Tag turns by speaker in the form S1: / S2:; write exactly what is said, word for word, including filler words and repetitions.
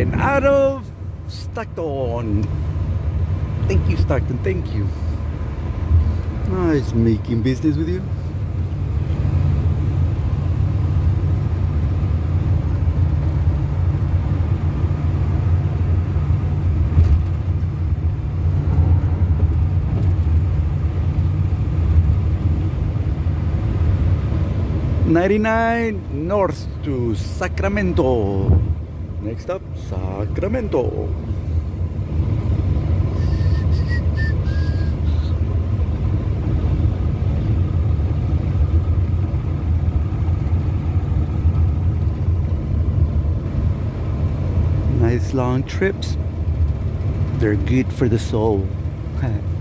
S1: And out of Stockton. Thank you, Stockton. Thank you. Nice making business with you. ninety-nine north to Sacramento. Next up, Sacramento. Nice long trips. They're good for the soul.